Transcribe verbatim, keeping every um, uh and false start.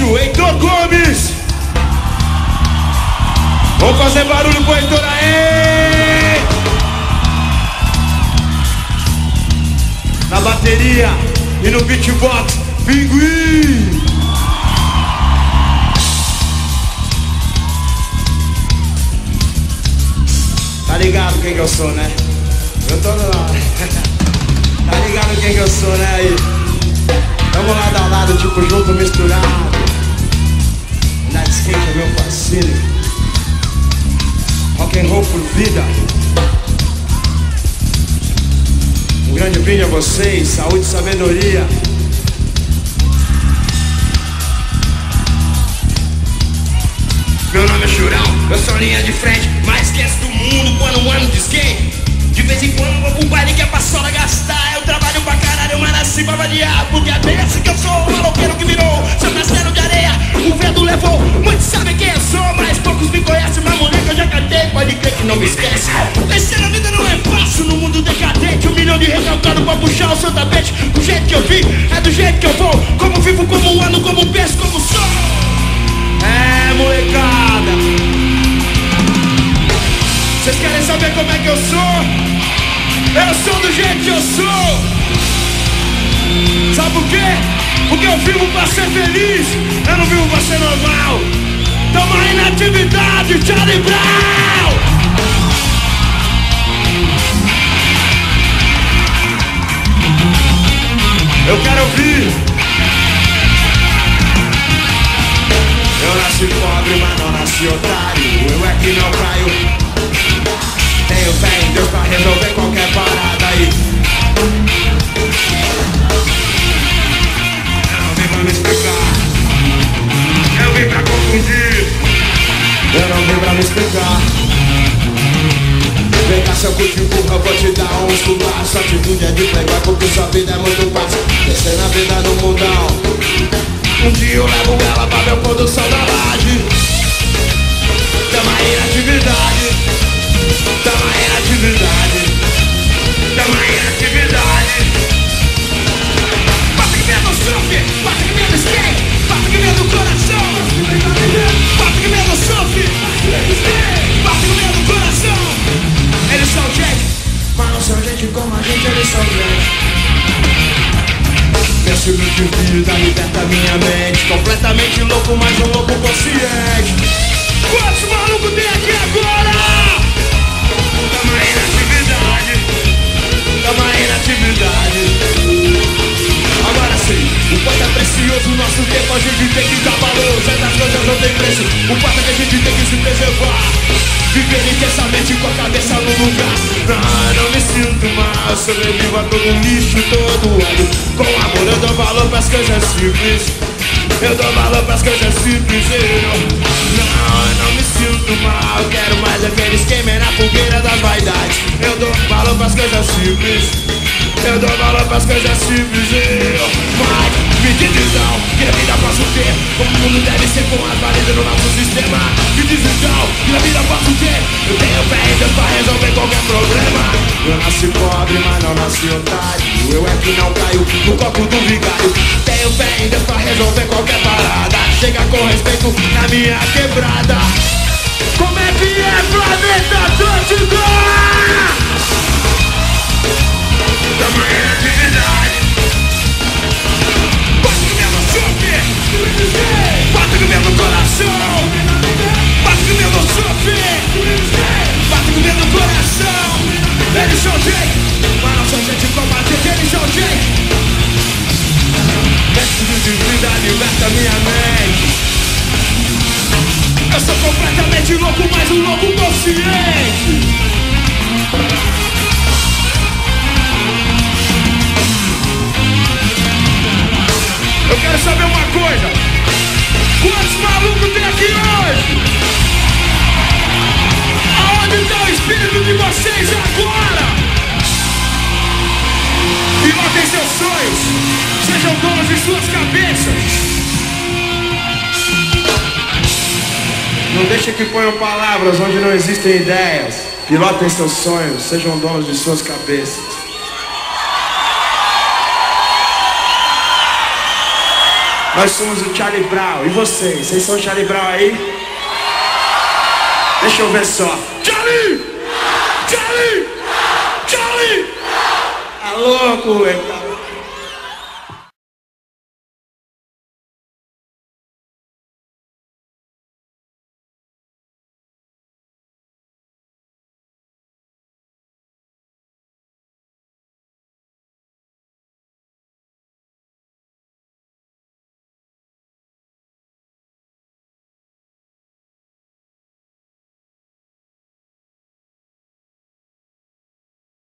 bicho, Heitor Gomes. Vamos fazer barulho pro Heitor aí. Na bateria e no beatbox, Pinguim. Tá ligado quem que eu sou, né? Eu tô lá. Tá ligado quem que eu sou, né? Aí. Vamos lá dar um lado, tipo, junto, misturado. Night Skate é meu parceiro. Rock and roll por vida. Um grande brinde a vocês, saúde e sabedoria. Meu nome é Churão, eu sou linha de frente, mais esquece do mundo quando ando de skate. De vez em quando vou pro baile que é pra sola gastar. Eu trabalho pra caralho, mas nasci pra variar. Porque é desse que eu sou, o maloqueiro que virou seu castelo de areia, o vento levou. Muitos sabem quem eu sou, mas poucos me conhecem. Mas moleque eu já cantei, pode crer que não me esquece. Vencer na vida não é fácil no mundo decadente. Um milhão de recalcado pra puxar o seu tapete. Do jeito que eu vim, é do jeito que eu vou. Como vivo, como ando, como penso, como sou. É, molecada, vocês querem saber como é que eu sou? Eu sou do jeito que eu sou. Sabe por quê? Porque eu vivo pra ser feliz, eu não vivo pra ser normal. Tamo aí na atividade, Charlie Brown. Eu quero ouvir. Eu nasci pobre, mas não nasci otário. Eu é que não caio. Tenho fé em Deus pra resolver qualquer parada aí. Eu não vim pra me explicar, eu vim pra confundir. Eu não vim pra me explicar. Vem cá, seu cu de burra, eu vou te dar um escubar. Só te vim de playboy porque sua vida é muito fácil. Descer na vida no mundão. Um dia eu levo ela pra ver produção da laje. Tamo aí na atividade. Tamo aí na atividade. Tamo aí na atividade. Bata que medo sofre, bata que medo skate, bata que medo coração. Bata que medo sofre, bata que medo coração. Eles são gente, mas não são gente como a gente, eles são gente. Meu estilo de vida liberta minha mente. Completamente louco, mas um louco consciente. Quantos malucos tem aqui agora? Tamo aí na atividade. Tamo aí na atividade. Agora sim, o quanto é precioso o nosso tempo, a gente tem que dar valor. Certas coisas não tem preço, o quanto é que a gente tem que se preservar. Viver intensamente com a cabeça no lugar. Não, não me sinto mal, sobrevivo a todo lixo, todo ódio. Com amor eu dou valor pras coisas simples. Eu dou valor pras coisas simples. Eu não, eu não me sinto mal. Quero mais aquele esquema na fogueira das vaidades. Eu dou valor pras coisas simples. Eu dou valor pras coisas simples. Eu, mas me diz então, que a vida posso ter como o mundo deve ser, com as varizes no nosso sistema. Me diz então, que a vida posso ter. Eu tenho fé em Deus pra resolver qualquer problema. Eu nasci pobre, mas não nasci otário. Eu é que não caio no copo do vigário. Tenho fé em Deus pra resolver qualquer parada. Chega com respeito na minha quebrada. Como é que é, Planeta Atlântico? Tamo aí na atividade. Bate no mesmo chope, bate no mesmo coração. Bate no mesmo chope, bate no mesmo coração. Eles são gente, mas não são gente como a gente. Eles são gente. Mestre de vida liberta minha mente. Eu sou completamente louco, mas um louco consciente. Eu quero saber uma coisa. Quantos malucos tem aqui hoje? Aonde está o espírito de vocês agora? Pilotem seus sonhos. Sejam donos de suas cabeças. Não deixe que ponham palavras onde não existem ideias. Pilotem seus sonhos. Sejam donos de suas cabeças. Nós somos o Charlie Brown. E vocês? Vocês são o Charlie Brown aí? Deixa eu ver só. Charlie! Charlie! Charlie! Tá louco, velho?